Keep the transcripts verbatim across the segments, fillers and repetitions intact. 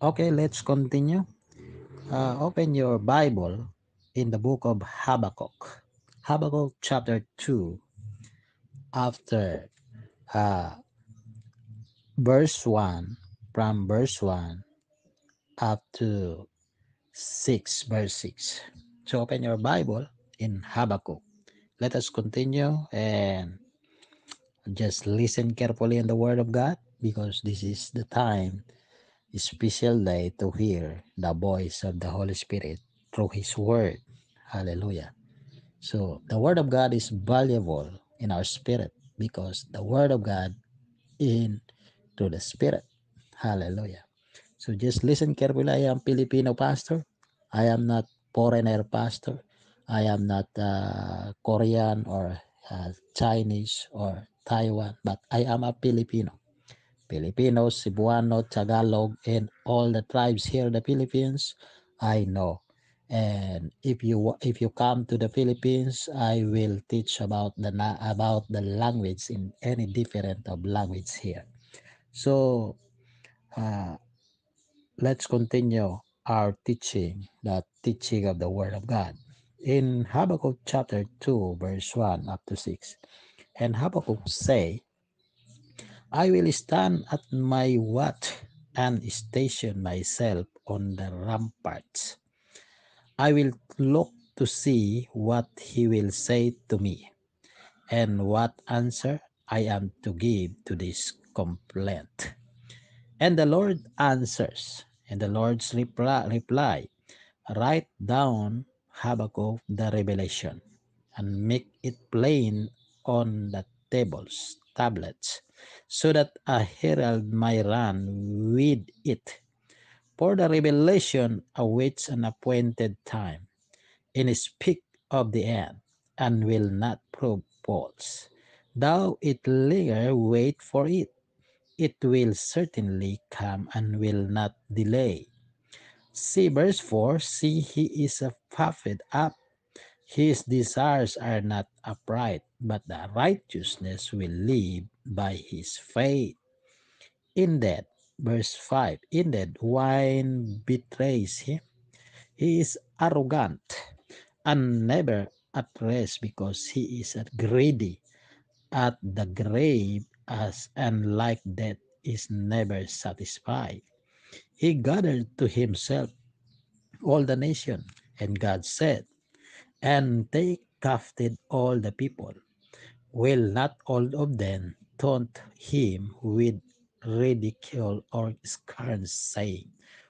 Okay, let's continue. Uh, open your Bible in the book of Habakkuk. Habakkuk chapter two, after uh, verse one, from verse one up to six, verse six. So open your Bible in Habakkuk. Let us continue and just listen carefully in the Word of God, because this is the time, special day, to hear the voice of the Holy Spirit through His Word. Hallelujah. So the Word of God is valuable in our spirit, because the Word of God in to the Spirit. Hallelujah. So just listen carefully. I am Filipino pastor. I am not foreigner pastor. I am not uh, Korean or uh, Chinese or Taiwan, but I am a Filipino. Filipinos, Cebuano, Tagalog, and all the tribes here in the Philippines, I know. And if you if you come to the Philippines, I will teach about the about the language in any different of language here. So uh, let's continue our teaching, the teaching of the Word of God. In Habakkuk chapter two, verse one up to six, and Habakkuk say, I will stand at my watch and station myself on the ramparts. I will look to see what he will say to me, and what answer I am to give to this complaint. And the Lord answers, and the Lord's reply, reply write down Habakkuk the revelation, and make it plain on the tables, tablets, so that a herald may run with it. For the revelation awaits an appointed time, and speak of the end, and will not prove false. Though it linger, wait for it. It will certainly come and will not delay. See verse four, see he is a puffed up. His desires are not upright, but the righteousness will live by his faith. Indeed, verse five, indeed, wine betrays him. He is arrogant and never at rest, because he is greedy at the grave, as and like death is never satisfied. He gathered to himself all the nation, and God said, and they captive all the people. Will not all of them taunt him with ridicule or scorn, saying,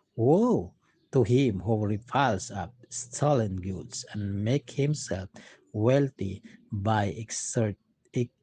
woe to him who reviles up stolen goods and make himself wealthy by exert, ex,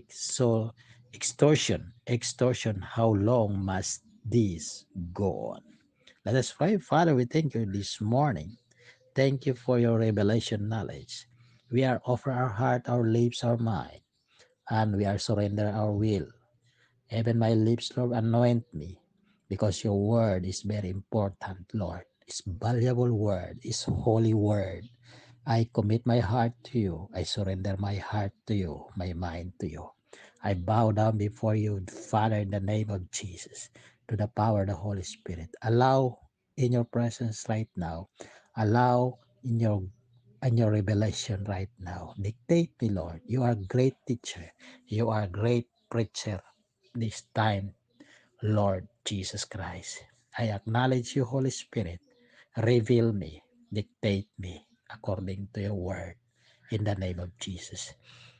exo- extortion. Extortion, how long must this go on? Let us pray. Father, we thank you this morning. Thank you for your revelation knowledge. We are offer our heart, our lips, our mind, and we are surrender our will. Even my lips, Lord, anoint me, because your word is very important, Lord. It's valuable word, it's holy word. I commit my heart to you. I surrender my heart to you, my mind to you. I bow down before you, Father, in the name of Jesus, to the power of the Holy Spirit. Allow in your presence right now. Allow in your in your revelation right now. Dictate me, Lord. You are a great teacher. You are a great preacher this time, Lord Jesus Christ. I acknowledge you, Holy Spirit. Reveal me, dictate me according to your word in the name of Jesus.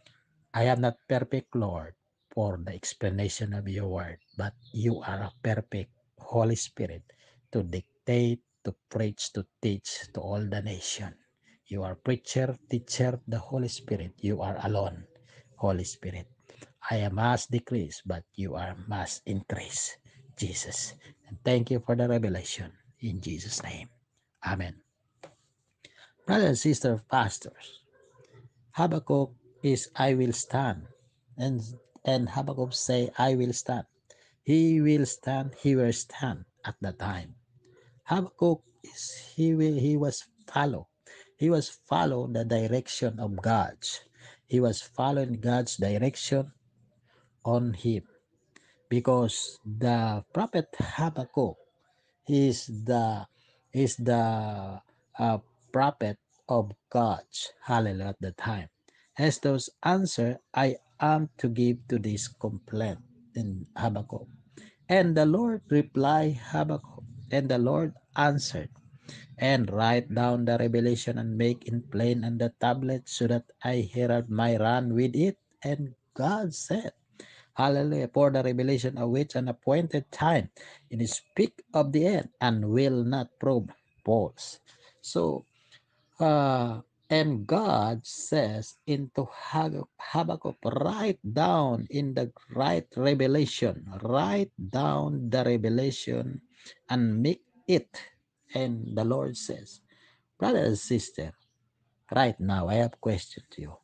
I am not perfect, Lord, for the explanation of your word, but you are a perfect Holy Spirit to dictate, to preach, to teach to all the nation. You are preacher, teacher, the Holy Spirit. You are alone, Holy Spirit. I am must decrease, but you are must increase, Jesus. And thank you for the revelation in Jesus' name. Amen. Brothers and sisters, pastors, Habakkuk is I will stand. And and Habakkuk say, I will stand. He will stand, he will stand at the time. Habakkuk is he will he was follow. He was follow the direction of God's. He was following God's direction on him, because the prophet Habakkuk He's the he's the uh, prophet of God's. Hallelujah at the time. As those answer, I am to give to this complaint in Habakkuk. And the Lord replied Habakkuk, and the Lord answered, and write down the revelation and make it plain on the tablet so that I herald may run with it. And God said, Hallelujah, for the revelation awaits an appointed time. It is speak of the end and will not prove false. So uh, and God says into Habakkuk, write down in the right revelation, write down the revelation and make it. And the Lord says, brother and sister, right now I have a question to you.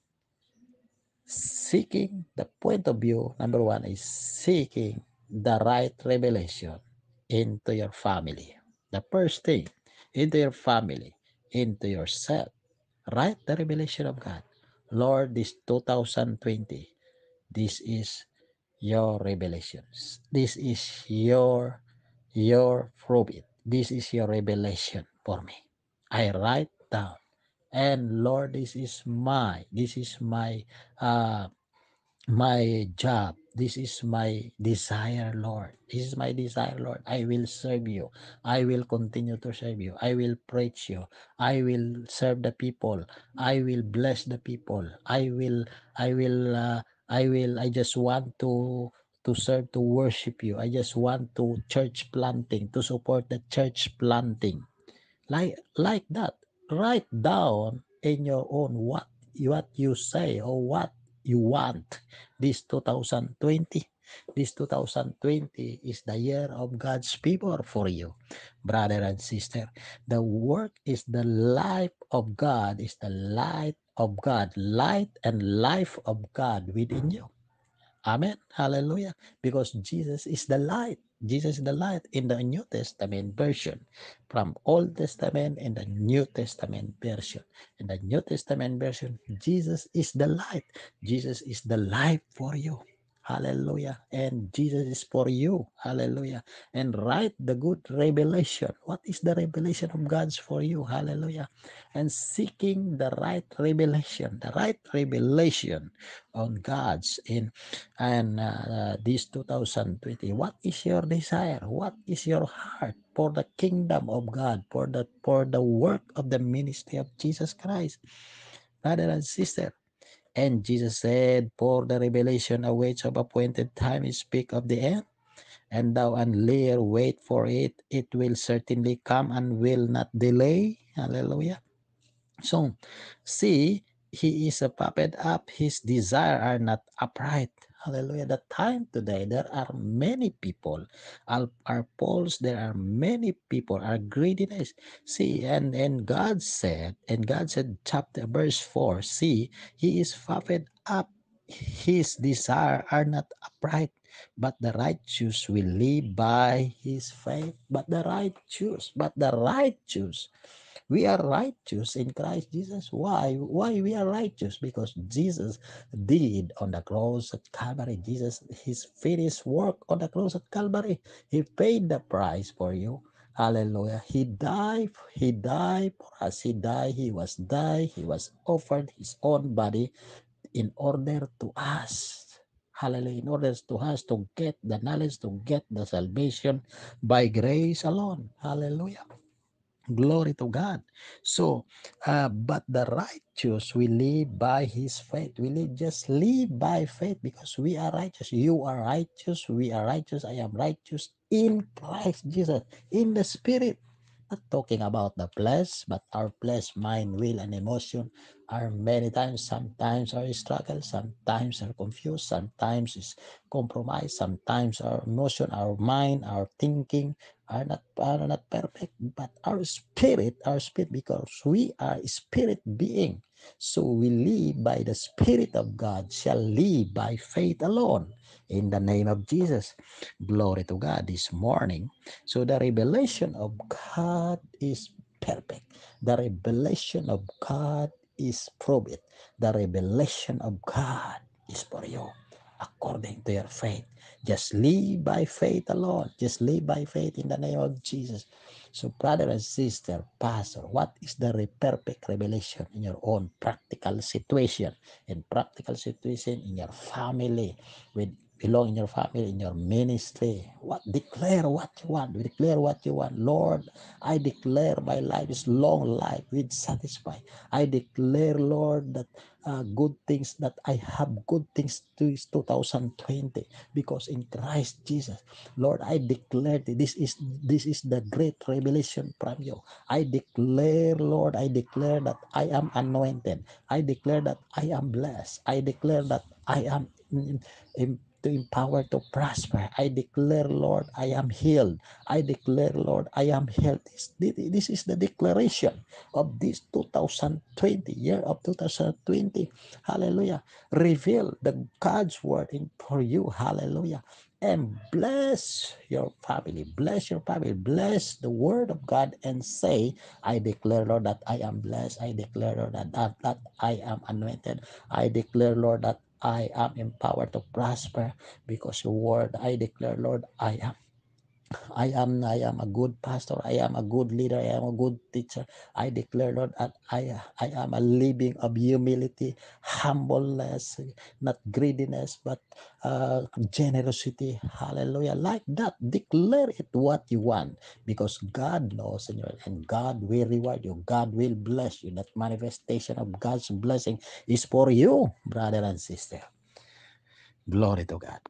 Seeking the point of view, number one is seeking the right revelation into your family. The first thing, into your family, into yourself. Write the revelation of God. Lord, this two thousand twenty, this is your revelations. This is your your proof. This is your revelation for me. I write down. And Lord, this is my, this is my uh my job. This is my desire, Lord. This is my desire, Lord. I will serve you. I will continue to serve you. I will preach you. I will serve the people. I will bless the people. I will, I will, uh, I will, I just want to to serve, to worship you. I just want to church planting, to support the church planting, like like that. Write down in your own what what you say or what you want. This two thousand twenty, this two thousand twenty is the year of God's people for you, brother and sister. The work is the life of God, is the light of God, light and life of God within you. Amen. Hallelujah. Because Jesus is the light. Jesus is the light in the New Testament version. From Old Testament and the New Testament version. In the New Testament version, Jesus is the light. Jesus is the life for you. Hallelujah. And Jesus is for you. Hallelujah. And write the good revelation. What is the revelation of God's for you? Hallelujah. And seeking the right revelation, the right revelation on God's in and uh, this two thousand twenty. What is your desire? What is your heart for the kingdom of God, for the for the work of the ministry of Jesus Christ, brother and sister? And Jesus said, for the revelation awaits of appointed time, is speak of the end, and thou and Lear wait for it. It will certainly come and will not delay. Hallelujah. So, see, he is a puppet up. His desire are not upright. Hallelujah. The time today, there are many people, are, are Pauls, there are many people, are greediness. See, and, and God said, and God said, chapter verse four, see, he is puppet up. His desire are not upright, but the righteous will live by his faith. But the righteous, but the righteous we are righteous in Christ Jesus. Why? Why we are righteous? Because Jesus did on the cross at Calvary. Jesus, his finished work on the cross at Calvary. He paid the price for you. Hallelujah. He died. He died for us. He died. He was died. He was offered his own body in order to us. Hallelujah. In order to us to get the knowledge, to get the salvation by grace alone. Hallelujah. Glory to God. So, uh, but the righteous will live by his faith. We live just live by faith because we are righteous. You are righteous. We are righteous. I am righteous in Christ Jesus, in the Spirit. Not talking about the flesh, but our flesh, mind, will, and emotion are many times, sometimes are struggle, sometimes are confused, sometimes is compromised, sometimes our emotion, our mind, our thinking are not are not perfect, but our spirit, our spirit, because we are a spirit being. So we live by the Spirit of God, shall live by faith alone. In the name of Jesus. Glory to God this morning. So the revelation of God is perfect. The revelation of God is proved. The revelation of God is for you according to your faith. Just live by faith alone. Just live by faith in the name of Jesus. So, brother and sister, pastor, what is the perfect revelation in your own practical situation? In practical situation in your family, with belong in your family, in your ministry. What declare what you want. Declare what you want. Lord, I declare my life is long life with satisfied. I declare, Lord, that uh, good things that I have good things to is two thousand twenty because in Christ Jesus, Lord, I declare that this is this is the great revelation from you. I declare, Lord, I declare that I am anointed. I declare that I am blessed. I declare that I am in, in, to empower to prosper. I declare, Lord, I am healed. I declare, Lord, I am healed. This, this is the declaration of this two thousand twenty, year of two thousand twenty. Hallelujah. Reveal the God's word in for you. Hallelujah. And bless your family. Bless your family. Bless the word of God and say, I declare, Lord, that I am blessed. I declare, Lord, that, that, that I am anointed. I declare, Lord, that I am empowered to prosper because your word, I declare, Lord, I am I am I am a good pastor. I am a good leader. I am a good teacher. I declare, Lord, that I I am a living of humility, humbleness, not greediness, but uh, generosity. Hallelujah! Like that, declare it what you want, because God knows, and, and God will reward you. God will bless you. That manifestation of God's blessing is for you, brother and sister. Glory to God.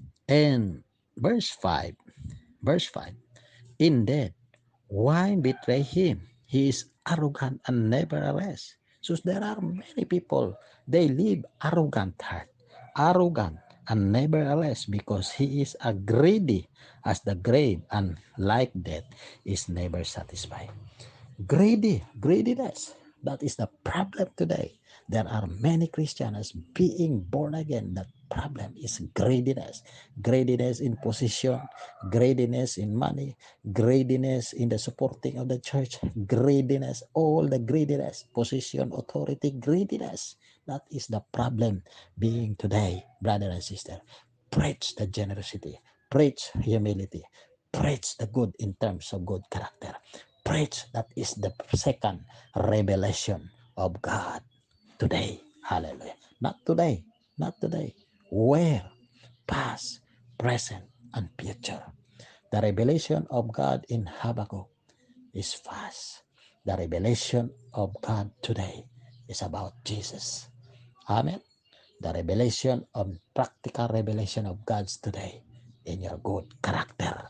And verse five, verse five. Indeed, why betray him? He is arrogant and never rest. So there are many people, they live arrogant heart, arrogant and never rest because he is a greedy as the grave and like death is never satisfied. Greedy, greediness. That is the problem today. There are many Christians being born again. That problem is greediness. Greediness in position, greediness in money, greediness in the supporting of the church, greediness, all the greediness, position, authority, greediness. That is the problem being today, brother and sister. Preach the generosity, preach humility, preach the good in terms of good character. Preach that is the second revelation of God today. Hallelujah. Not today, not today. Where? Past, present, and future. The revelation of God in Habakkuk is fast. The revelation of God today is about Jesus. Amen. The revelation of practical revelation of God's today in your good character,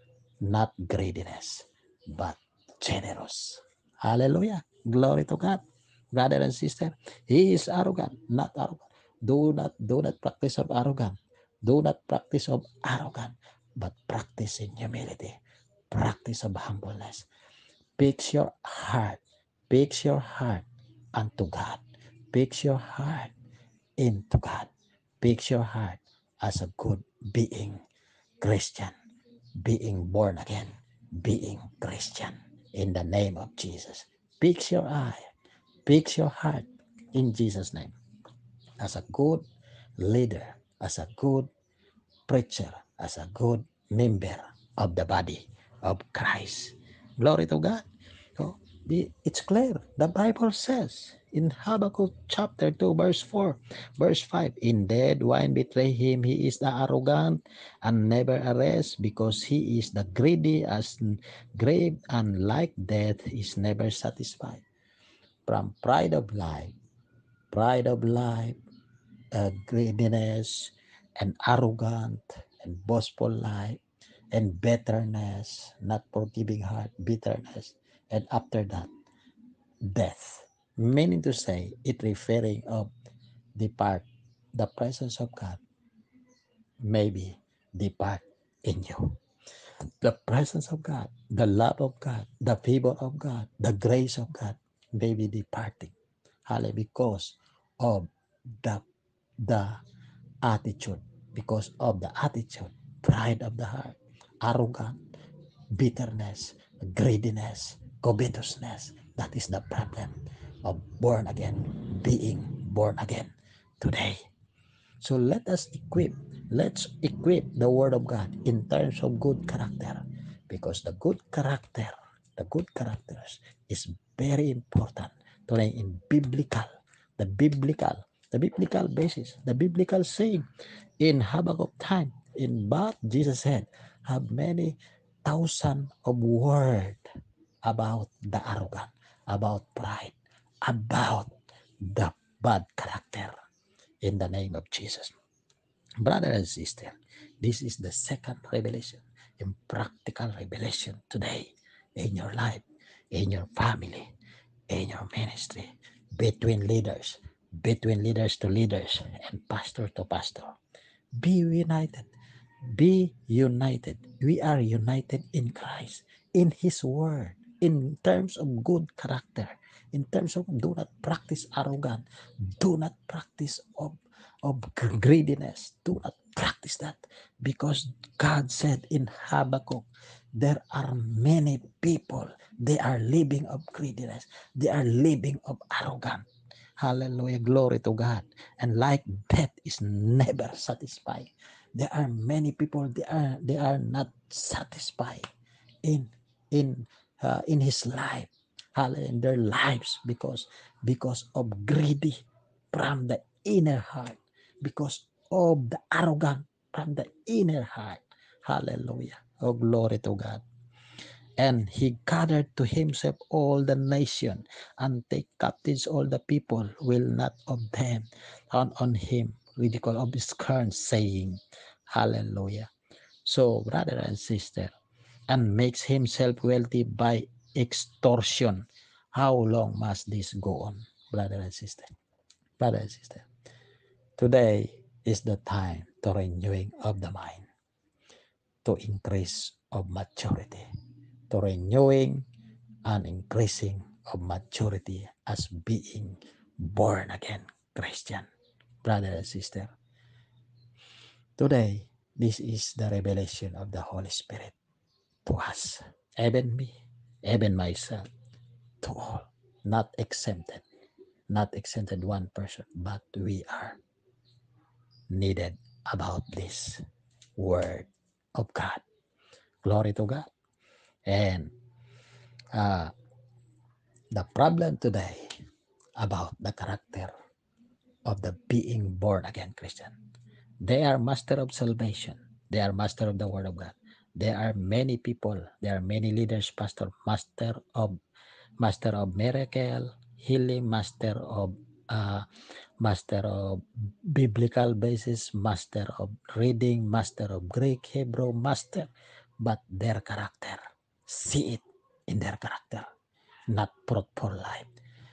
not greediness, but generous. Hallelujah. Glory to God. Brother and sister, he is arrogant, not arrogant. Do not do not practice of arrogance. Do not practice of arrogance, but practice in humility. Practice of humbleness. Fix your heart. Fix your heart unto God. Fix your heart into God. Fix your heart as a good being Christian, being born again, being Christian in the name of Jesus. Fix your eye, fix your heart in Jesus' name as a good leader, as a good preacher, as a good member of the body of Christ. Glory to God. So it's clear. The Bible says in Habakkuk chapter two, verse four, verse five, indeed, wine betray him, he is the arrogant and never arrest, because he is the greedy as grave and like death is never satisfied. From pride of life, pride of life, uh, greediness, and arrogant and boastful life, and bitterness, not forgiving heart, bitterness, and after that, death. Meaning to say, it referring of depart, the presence of God, maybe depart in you. The presence of God, the love of God, the favor of God, the grace of God may be departing. Hallelujah, because of the the attitude, because of the attitude, pride of the heart, arrogant, bitterness, greediness, covetousness. That is the problem of born again, being born again today. So let us equip Let's equip the Word of God in terms of good character, because the good character, the good characters is very important to learn in biblical, the biblical, the biblical basis, the biblical saying in Habakkuk time. In but Jesus said, have many thousand of word about the arrogant, about pride, about the bad character in the name of Jesus. Brother and sister, this is the second revelation, in practical revelation today in your life, in your family, in your ministry, between leaders, between leaders to leaders, and pastor to pastor. Be united. Be united. We are united in Christ, in His Word, in terms of good character, in terms of do not practice arrogance, do not practice of, of greediness, do not practice that, because God said in Habakkuk, there are many people, they are living of greediness, they are living of arrogance. Hallelujah, glory to God. And like that is never satisfied. There are many people, they are they are not satisfied in in uh, in his life, hallelujah, in their lives, because because of greedy from the inner heart, because of the arrogant from the inner heart. Hallelujah, oh glory to God. And he gathered to himself all the nation, and take captives all the people, will not of them on, on him ridicule of his scorn, saying, Hallelujah. So, brother and sister, and makes himself wealthy by extortion. How long must this go on, brother and sister? Brother and sister, today is the time to renewing of the mind, to increase of maturity, to renewing and increasing of maturity as being born again Christian. Brother and sister, today this is the revelation of the Holy Spirit to us, even me, even myself, to all, not exempted, not exempted one person, but we are needed about this word of God. Glory to God. And uh, the problem today about the character of the being born again Christian. They are master of salvation. They are master of the word of God. There are many people. There are many leaders, pastor, master of master of miracle, healing, master of uh, master of biblical basis, master of reading, master of Greek, Hebrew, master, but their character, see it in their character, not fruitful life,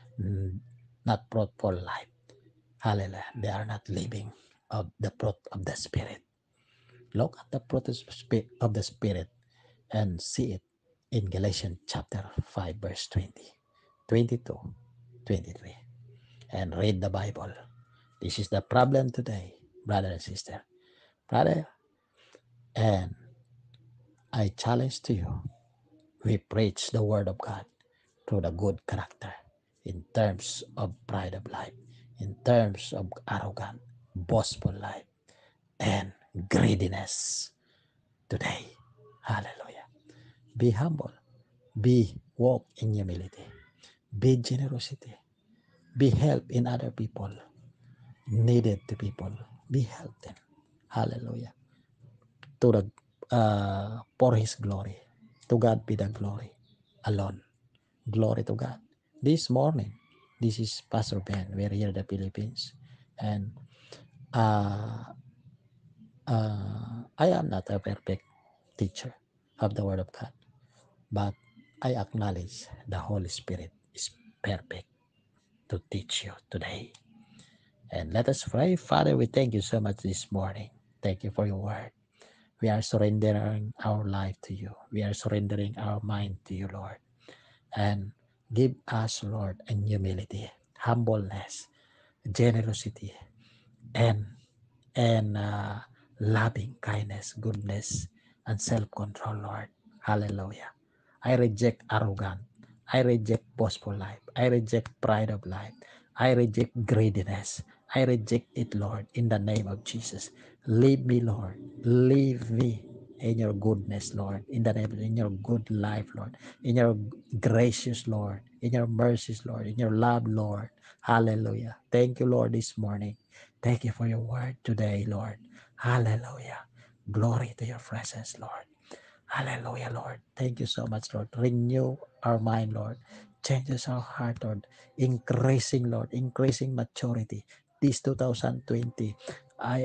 not fruitful life. Hallelujah. They are not living of the fruit of the Spirit. Look at the fruit of the Spirit and see it in Galatians chapter five, verse twenty, twenty-two, twenty-three. And read the Bible. This is the problem today, brother and sister. Brother, and I challenge to you, we preach the word of God through the good character in terms of pride of life, in terms of arrogant, boastful life, and greediness today. Hallelujah. Be humble. Be walk in humility. Be generosity. Be help in other people. Needed to people. Be help them. Hallelujah. To the uh, for his glory. To God be the glory alone. Glory to God. This morning, this is Pastor Ben. We're here in the Philippines. And uh, uh, I am not a perfect teacher of the Word of God, but I acknowledge the Holy Spirit is perfect to teach you today. And let us pray. Father, we thank you so much this morning. Thank you for your word. We are surrendering our life to you. We are surrendering our mind to you, Lord. And give us, Lord, in humility, humbleness, generosity, and and uh, loving kindness, goodness, and self-control, Lord. Hallelujah. I reject arrogance. I reject boastful life. I reject pride of life. I reject greediness. I reject it, Lord, in the name of Jesus. Lead me, Lord. Leave me in your goodness, Lord, in the name, in your good life, Lord, in your gracious, Lord, in your mercies, Lord, in your love, Lord. Hallelujah. Thank you, Lord, this morning. Thank you for your word today, Lord. Hallelujah. Glory to your presence, Lord. Hallelujah, Lord. Thank you so much, Lord. Renew our mind, Lord. Changes our heart, Lord. Increasing, Lord. Increasing maturity. This two thousand twenty, I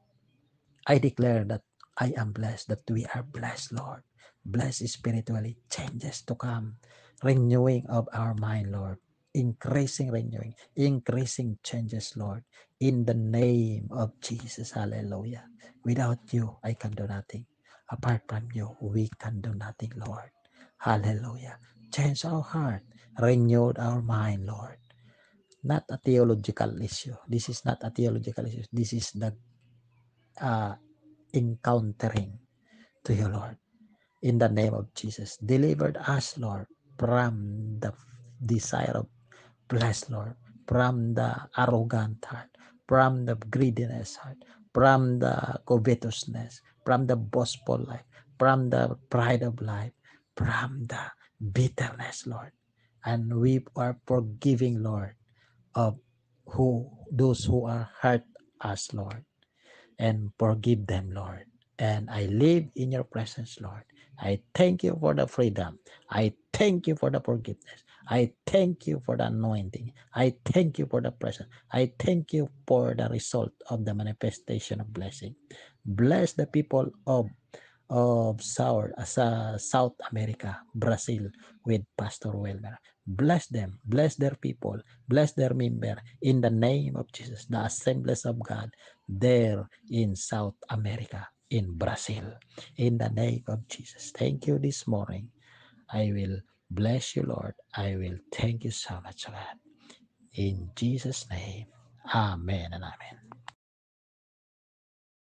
I declare that I am blessed, that we are blessed, Lord. Blessed spiritually, changes to come, renewing of our mind, Lord. Increasing renewing, increasing changes, Lord. In the name of Jesus, hallelujah. Without you, I can do nothing. Apart from you, we can do nothing, Lord. Hallelujah. Change our heart, renewed our mind, Lord. Not a theological issue. This is not a theological issue. This is the uh, encountering to you, Lord. In the name of Jesus, delivered us, Lord, from the desire of flesh, Lord, from the arrogant heart, from the greediness heart, from the covetousness, from the boastful life, from the pride of life, from the bitterness, Lord. And we are forgiving, Lord, of who those who are hurt us, Lord, and forgive them, Lord. And I live in your presence, Lord. I thank you for the freedom. I thank you for the forgiveness. I thank you for the anointing. I thank you for the presence. I thank you for the result of the manifestation of blessing. Bless the people of of South, uh, South America, Brazil, with Pastor Wilmer. Bless them, bless their people, bless their member in the name of Jesus, the assemblies of God there in South America, in Brazil, in the name of Jesus. Thank you this morning. I will bless you, Lord. I will thank you so much, God. In Jesus' name, amen and amen.